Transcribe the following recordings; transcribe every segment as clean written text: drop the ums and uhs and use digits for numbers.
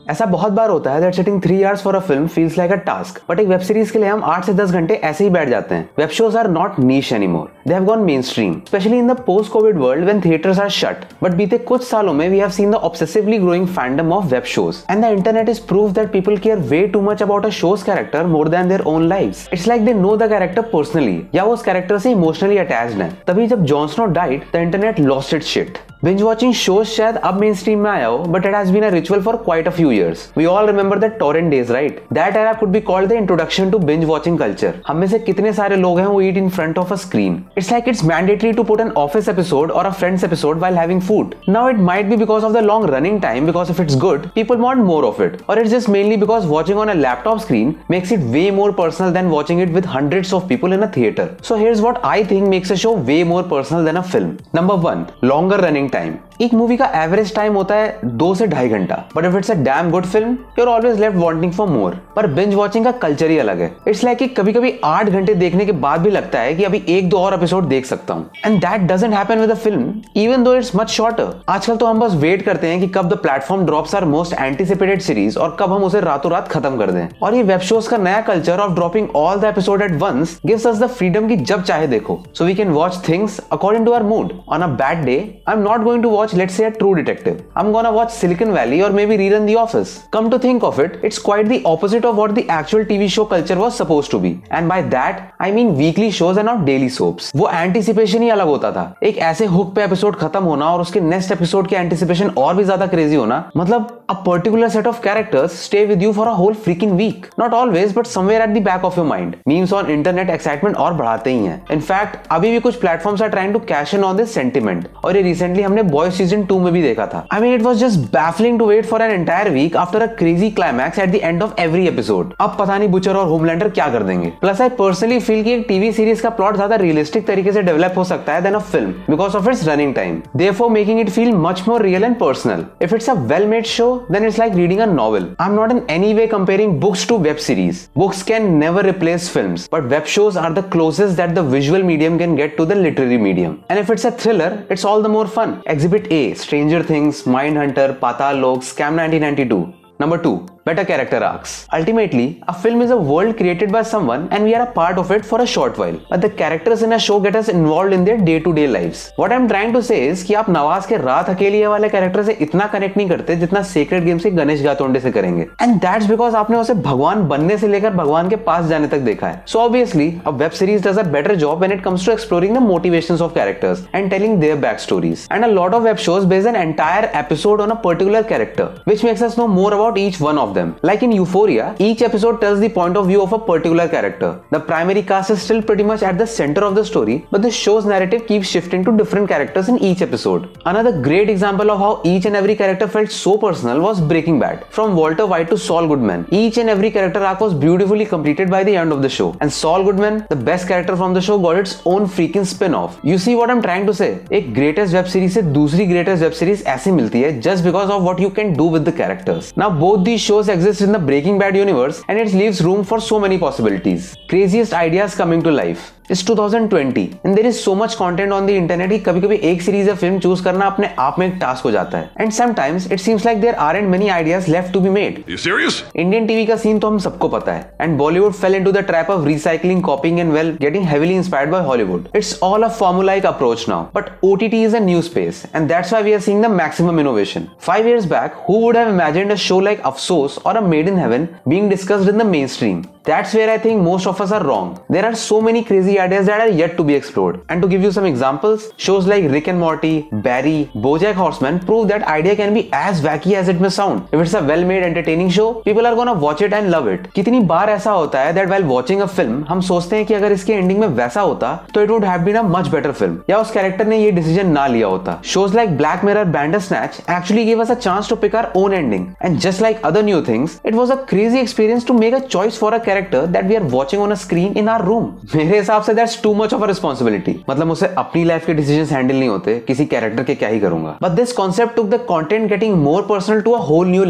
ऐसा बहुत बार होता है that sitting 3 hours for a film feels like a task, but एक वेब सीरीज के लिए हम 8 से 10 घंटे ऐसे ही बैठ जाते हैं. Web shows are not niche anymore. They have gone mainstream, especially in the post-COVID world when theaters are shut. But बीते कुछ सालों में we have seen the obsessively growing fandom of web shows, and the internet is proof that people care way too much about a show's character more than their own lives. It's like they know the character personally, या वो उस character से emotionally attached हैं. तभी जब Jon Snow died, the internet lost its shit. Binge watching shows शायद अब main stream में आया हो, but it has been a ritual for quite a few years. We all remember the torrent days, right? That era could be called the introduction to binge watching culture. हम में से कितने सारे लोग हैं who eat in front of a screen? It's like it's mandatory to put an Office episode or a Friends episode while having food. Now it might be because of the long running time, because if it's good, people want more of it. Or it's just mainly because watching on a laptop screen makes it way more personal than watching it with hundreds of people in a theater. So here's what I think makes a show way more personal than a film. Number 1, longer running time. एक movie का average time होता है 2 से 2.5 घंटा, but if it's a damn good film you are always left wanting for more. पर binge watching का culture ही अलग है. इट्स लाइक कि कभी-कभी 8 घंटे देखने के बाद भी लगता है कि अभी 1-2 और एपिसोड देख सकता हूं. And that doesn't happen with a film even though it's much shorter. आजकल तो हम बस वेट करते हैं कि कब the platform drops our most anticipated series और कब हम उसे रातों रात खत्म कर दें. और ये वेब शोज का नया culture of dropping all the episode at once gives us the freedom कि जब चाहे देखो. So we can watch things according to our mood. On a bad day I am not going to watch let's say True Detective. I'm gonna watch Silicon Valley or maybe rerun The Office. Come to think of it, it's quite the opposite of what the actual TV show culture was supposed to be. And by that, I mean weekly shows and not daily soaps. वो anticipation ही अलग होता था. एक ऐसे hook पे episode खत्म होना और उसके next एपिसोड के anticipation और भी ज्यादा crazy होना. मतलब a particular set of characters stay with you for a whole freaking week. Not always, but somewhere at the back of your mind. Memes on internet excitement और बढ़ाते ही हैं. In fact, अभी भी कुछ platforms are trying to cash in on this sentiment. और ये recently हमने Boys Season 2 में भी देखा था. I mean, it was just baffling to wait for an entire week after a crazy climax at the end of every episode. अब पता नहीं बुचर और होमलैंडर क्या कर देंगे. Plus, I personally feel कि एक टीवी सीरीज का प्लॉट ज्यादा रियलिस्टिक तरीके से डेवलप हो सकता है than a film because of its running time. Therefore, making it feel much more real and personal. If it's a well-made show, then it's like reading a novel. I'm not in any way comparing books to web series. Books can never replace films, but web shows are the closest that the visual medium can get to the literary medium. And if it's a thriller, it's all the more fun. Exhibit A, Stranger Things, Mindhunter, Patal Lok, Scam 1992. Number 2, better character arcs. Ultimately, a film is a world created by someone and we are a part of it for a short while. But the characters in a show get us involved in their day-to-day lives. What I'm trying to say is कि आप नवाज के रात अकेली है वाले character से इतना connect नहीं करते जितना सेक्रेड गेम से गणेश गातोंडे से करेंगे. And that's because आपने उसे भगवान बनने से लेकर भगवान के पास जाने तक देखा है. So obviously, a web series does a better job when it comes to exploring the motivations of characters and telling their backstories. And a lot of web shows base an entire episode on a particular character, which makes us know more about each one of them. Like in Euphoria, each episode tells the point of view of a particular character. The primary cast is still pretty much at the center of the story, but the show's narrative keeps shifting to different characters in each episode. Another great example of how each and every character felt so personal was Breaking Bad. From Walter White to Saul Goodman, each and every character arc was beautifully completed by the end of the show. And Saul Goodman, the best character from the show, got its own freaking spin-off. You see what I'm trying to say? एक greatest web series से दूसरी greatest web series ऐसे मिलती है just because of what you can do with the characters. Now both these shows exist in the Breaking Bad universe and it leaves room for so many possibilities. Craziest ideas coming to life. It's 2020 and there is so much content on the internet कि कभी-कभी एक series या film choose करना अपने आप में एक task हो जाता है. And sometimes it seems like there aren't many ideas left to be made. You serious? Indian TV का सीन तो हम सबको पता है. And Bollywood fell into the trap of recycling, copying and well, getting heavily inspired by Hollywood. It's all a formulaic approach now. But OTT is a new space and that's why we are seeing the maximum innovation. 5 years back, who would have imagined a show like Afsos or a Made in Heaven being discussed in the mainstream? That's where I think most of us are wrong. There are so many crazy ideas that are yet to be explored. And to give you some examples, shows like Rick and Morty, Barry, BoJack Horseman prove that idea can be as wacky as it may sound. If it's a well-made entertaining show, people are gonna watch it and love it. कितनी बार ऐसा होता है that while watching a film, हम सोचते हैं कि अगर इसके एंडिंग में वैसा होता तो it would have been a much better film. या उस कैरेक्टर ने ये डिसीजन ना लिया होता. Shows like Black Mirror, Bandersnatch actually gave us a chance to pick our own ending. And just like other new things, it was a crazy experience to make a choice for a character that we are watching on a screen in our room. मेरे हिसाब से that's too much of a responsibility. मतलब उसे अपनी life के decisions handle नहीं होते, किसी कैरेक्टर के क्या ही करूंगा. But this concept took the content getting more personal to a whole new level.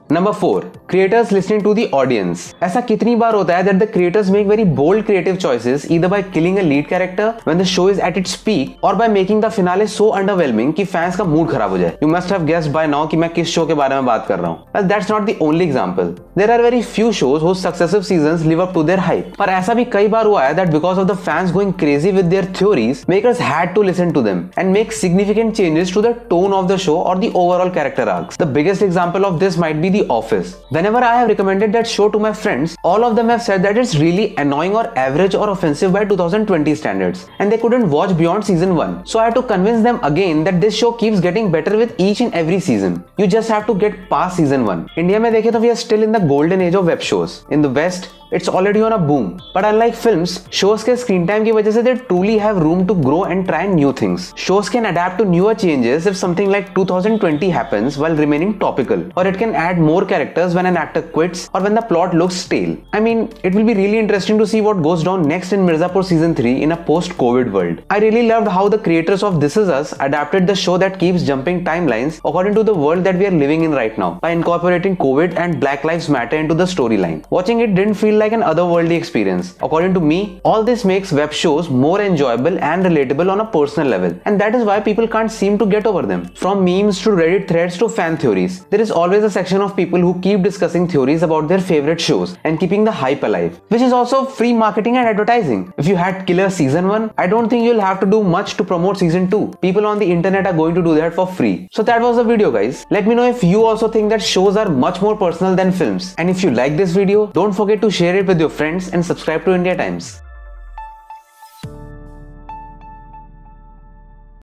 Number 4. Creators listening to the audience. ऐसा कितनी बार होता है that the creators make very bold creative choices either by killing a lead character when the show is at its peak or by making the finale so underwhelming कि fans का mood खराब हो जाए. You must have guessed by now कि मैं किस show के बारे में बात कर रहा हूँ. Well, that's not the only example. There are very few shows whose successive seasons live up to their hype. पर ऐसा भी कई बार हुआ है that because of the fans going crazy with their theories, makers had to listen to them and make significant changes to the tone of the show or the overall character arcs. The biggest example of this might be The Office. Whenever I have recommended that show to my friends, all of them have said that it's really annoying or average or offensive by 2020 standards, and they couldn't watch beyond season 1. So I had to convince them again that this show keeps getting better with each and every season. You just have to get past season 1. India में देखें तो we are still in the golden age of web shows. In the West, it's already on a boom. But unlike films, shows के screen time की वजह से they truly have room to grow and try new things. Shows can adapt to newer changes if something like 2020 happens while remaining topical, or it can add more characters when an actor quits or when the plot looks stale. I mean, it will be really interesting to see what goes down next in Mirzapur season 3 in a post-COVID world. I really loved how the creators of This Is Us adapted the show that keeps jumping timelines according to the world that we are living in right now by incorporating COVID and Black Lives Matter into the storyline. Watching it didn't feel like an otherworldly experience. According to me, all this makes web shows more enjoyable and relatable on a personal level, and that is why people can't seem to get over them. From memes to Reddit threads to fan theories, there is always a section of people who keep discussing theories about their favorite shows and keeping the hype alive, which is also free marketing and advertising. If you had Killer season 1, I don't think you'll have to do much to promote season 2. People on the internet are going to do that for free. So that was the video, guys. Let me know if you also think that shows are much more personal than films. And if you like this video, don't forget to share it with your friends and subscribe to India Times.